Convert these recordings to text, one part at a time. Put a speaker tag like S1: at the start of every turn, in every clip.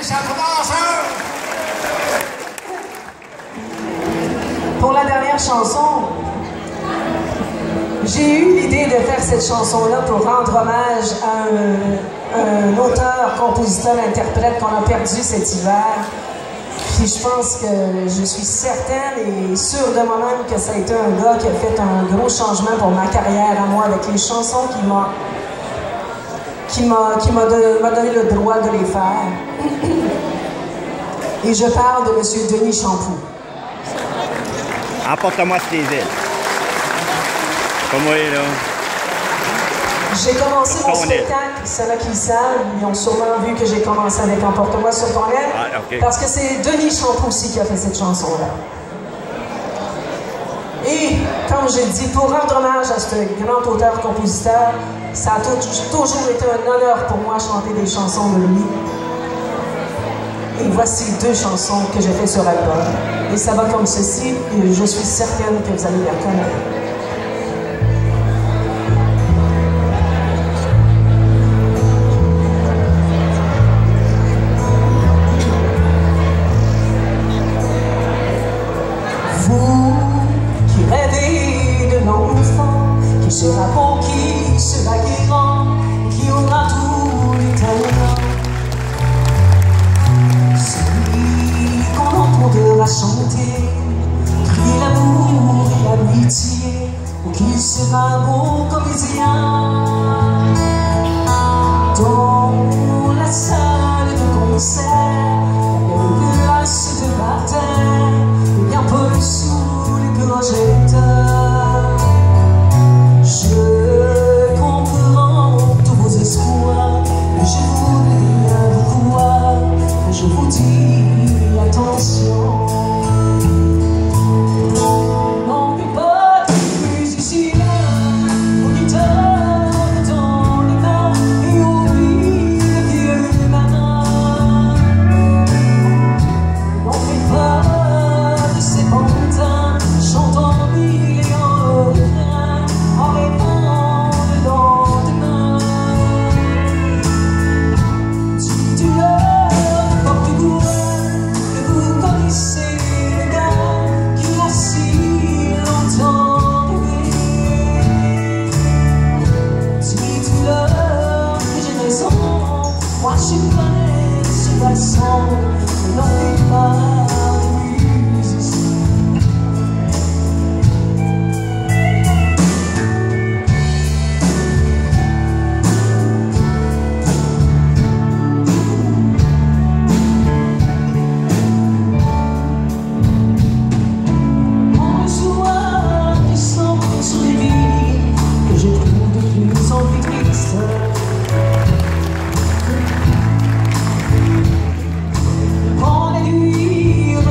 S1: Pour la dernière chanson, j'ai eu l'idée de faire cette chanson-là pour rendre hommage à un auteur, compositeur, interprète qu'on a perdu cet hiver. Puis je pense que je suis certaine et sûre de moi-même que ça a été un gars qui a fait un gros changement pour ma carrière à moi avec les chansons qui m'a donné le droit de les faire. Et je parle de M. Denis Champoux.
S2: Emporte-moi sur tes îles. Pas moi, là.
S1: J'ai commencé mon spectacle, ceux-là qui le savent, ils ont sûrement vu que j'ai commencé avec Emporte-moi sur ton aile,
S2: okay.
S1: Parce que c'est Denis Champoux aussi qui a fait cette chanson-là. Et, comme j'ai dit, pour rendre hommage à ce grand auteur-compositeur, ça a toujours été un honneur pour moi de chanter des chansons de lui. Et voici 2 chansons que j'ai faites sur album. Et ça va comme ceci, et je suis certaine que vous allez les reconnaître. Vous qui rêvez de l'enfant, qui sera beau, qui sera grand, qui aura tous les talents. Celui qu'on entendra chanter, crier l'amour et l'amitié, ou qui sera beau comédien. Dans la salle de concert, la place de baptême, et un peu sous les projecteurs. Je comprends tous vos espoirs, et je voudrais bien vous croire, mais je vous dis attention. N'oubliez pas de musicien, vos guitares dans les mains, et oublie le vieux marin. N'oubliez pas de ces pantins, chantant mille et un refrains, en rêvant le lendemain. Dites-leur porte-voix que vous connaissez le gars qui a si longtemps rêvé. Dites-leur que j'ai raison, moi je connais ce garçon, ne n'oubliez pas les musiciens. On joua du sang sur les vies que je trouve de plus en plus tristes. Quand la nuit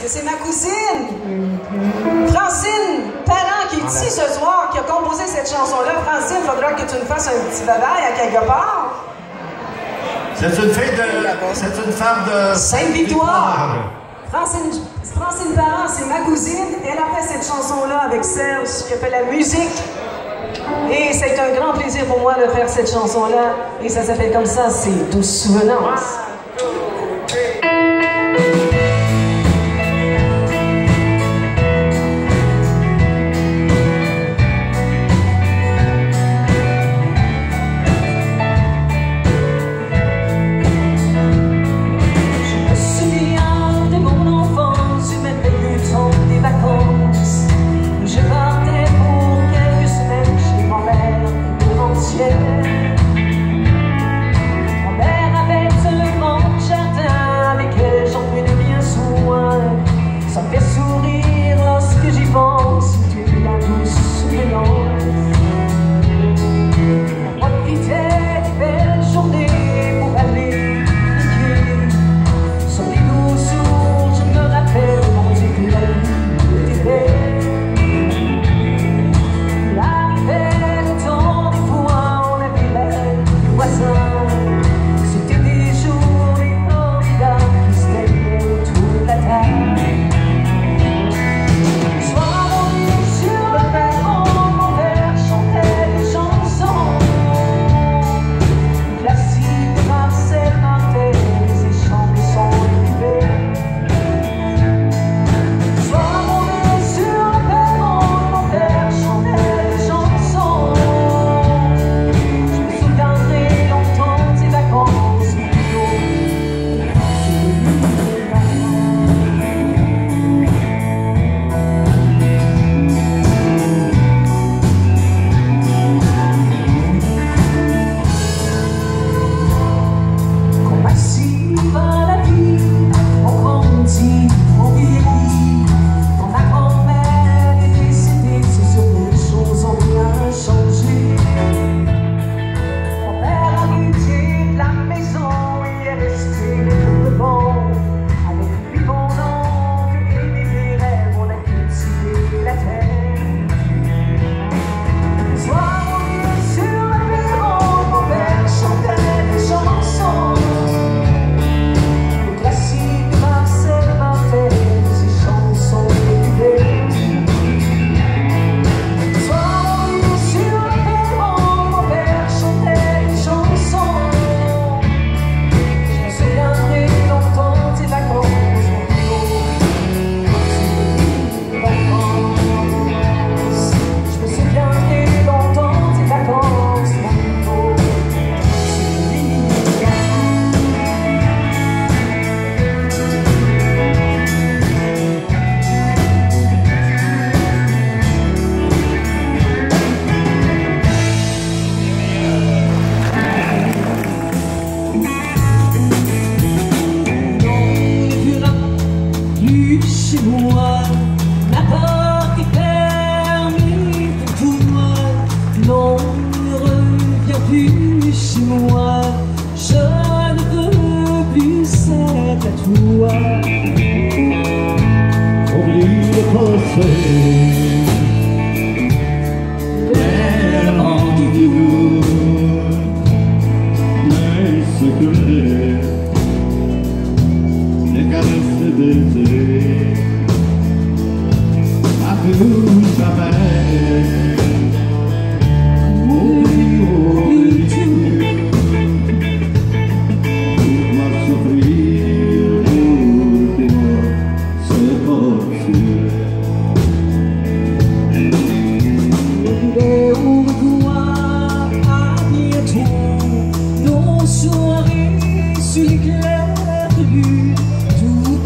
S1: que c'est ma cousine, Francine Parent, qui est ici ce soir, qui a composé cette chanson-là. Francine, il faudra que tu nous fasses un petit bye-bye à quelque part.
S3: C'est une femme de
S1: Sainte-Victoire. Francine Parent, c'est ma cousine. Elle a fait cette chanson-là avec Serge, qui a fait la musique. Et c'est un grand plaisir pour moi de faire cette chanson-là. Et ça s'appelle comme ça, c'est Douce Souvenance.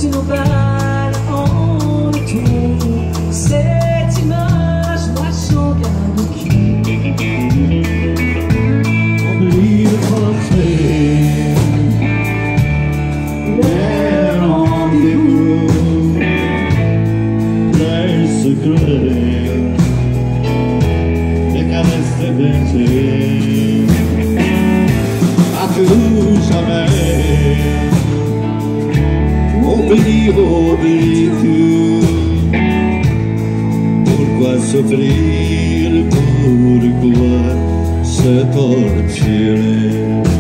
S4: Cette image m'a changé. oublies-tu? Pourquoi souffrir? Pourquoi se torturer?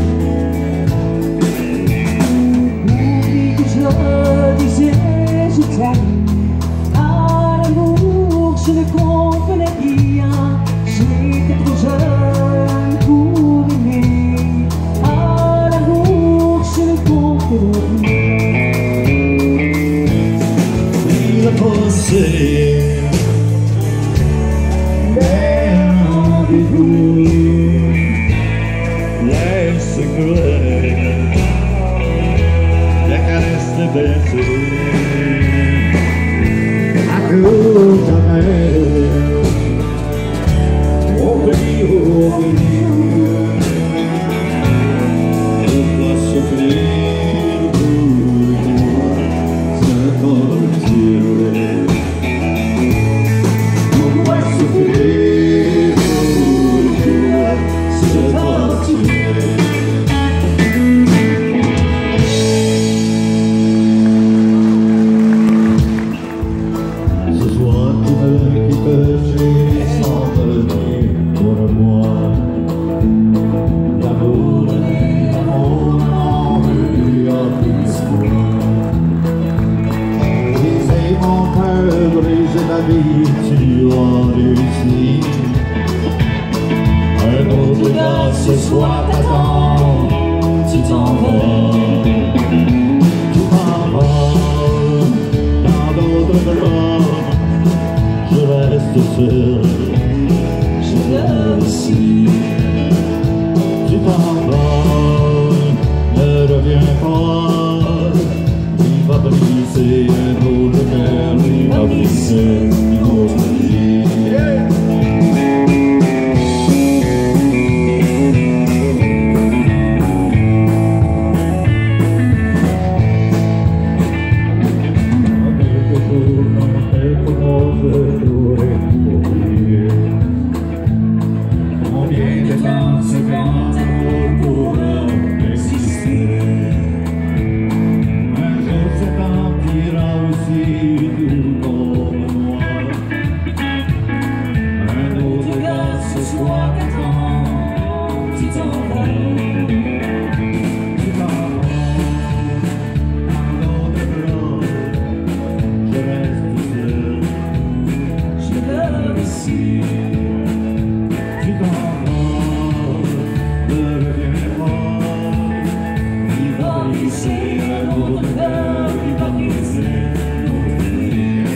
S5: Oublie que je disais je t'aime. À l'amour je ne comprenais rien. J'étais trop jeune pour aimer. À l'amour je ne comprenais rien.
S4: Il a passé les rendez-vous, les secrets, les caresses de baiser. À plus jamais, oublie, oublie. Pourquoi souffrir? Pourquoi se torturer? Pourquoi souffrir? Pourquoi se torturer? Ce soir tu me quittes, j'ai sans venir pour moi. L'amour m'en veut à plus soin. Briser mon cœur, briser ma vie, tu as réussi. Un autre gars ce soir t'attend, tu t'en vas. Tu t'en vas dans d'autres bras. Je reste seul, je reste ici. Tu t'en vas, ne reviens pas. Il va briser un autre cœur, il va briser une autre vie. Combien de temps ce grand amour pourra exister? Un jour cet empire aussi tout comme moi. Un autre gars ce soir t'attend, tu t'en vas. Tu t'en vas dans d'autres bras. Je reste seul, je reste ici. Tu t'en vas, ne reviens pas. Il va briser un autre cœur, il va briser un autre vie.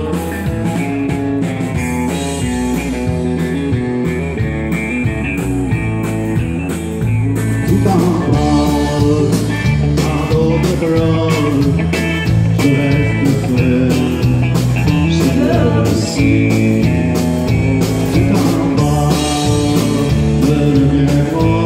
S4: Tu t'en vas, dans d'autres bras. Je reste seul, je reste ici. Tu t'en vas, ne reviens pas.